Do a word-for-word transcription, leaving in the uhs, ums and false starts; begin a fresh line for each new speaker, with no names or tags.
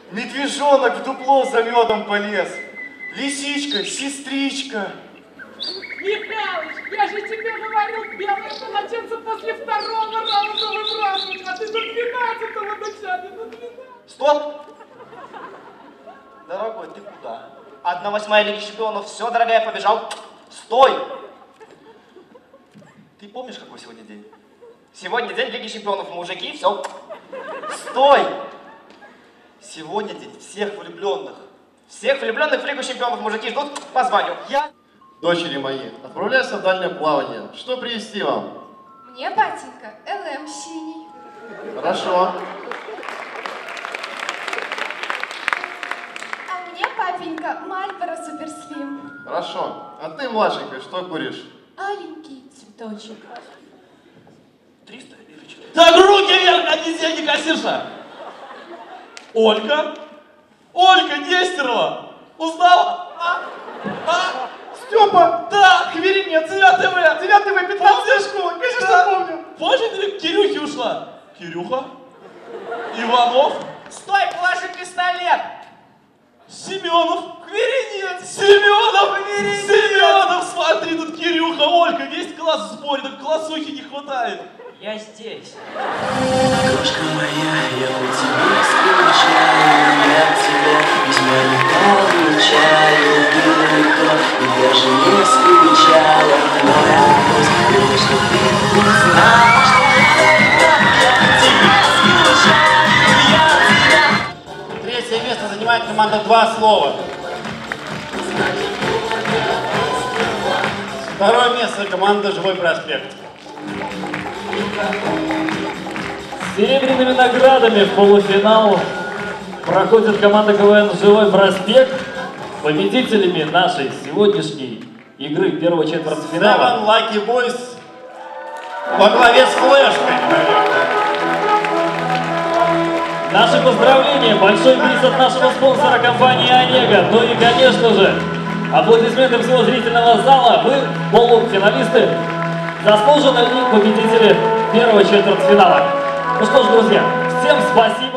Медвежонок в дупло за медом полез. Лисичка, сестричка.
Михалыч, я же тебе говорил, белое полотенце после второго раунда выбрасывать, а ты до двенадцатого дотянешь, до двенадцатого.
Стоп! Дорогой, ты куда? Одна восьмая Лиги Чемпионов, все, дорогая, побежал. Стой! Ты помнишь, какой сегодня день? Сегодня день Лиги Чемпионов, мужики, все. Стой! Сегодня день всех влюбленных. Всех влюбленных в Лигу Чемпионов, мужики ждут, позвоню. Я...
Дочери мои, отправляйся в дальнее плавание. Что привезти вам?
Мне, батенька, эл эм синий.
Хорошо.
А мне, папенька, Мальборо Суперслим.
Хорошо. А ты, младшенькая, что куришь?
Аленький цветочек.
триста или четыреста?
Так, руки вверх, а нельзя, не кассирша. Ольга? Ольга Нестерова! Узнала? А? А?
Степа!
Да, Хверинец, девятый вэ!
девятый вэ, пятнадцатая школа, конечно,
Да.
помню.
Позже ты к Кирюхе ушла. Кирюха? Иванов?
Стой, положи пистолет!
Семенов? Хверинец! Семенов! Хверинец! Семенов! Смотри, тут Кирюха, Ольга, весь класс в сборе, так классухи не хватает.
Я здесь.
Крошка моя, я по тебе скучаю, я от тебя письма не получаю, ты далеко и даже не скучала. Мой вопрос, думаю, что ты не знала, что я от тебя скучаю, я от тебя.
Третье место занимает команда «Два слова». Второе место команда «Живой проспект».
С серебряными наградами в полуфинал проходит команда ка вэ эн «Живой проспект». Победителями нашей сегодняшней игры первого четвертьфинала.
Seven Lucky Boys во главе с флешкой.
Наши поздравления, большой приз от нашего спонсора компании «Онега». Ну и, конечно же, аплодисменты всего зрительного зала. Вы полуфиналисты, заслуженные победители первого четвертьфинала. Ну что ж, друзья, всем спасибо.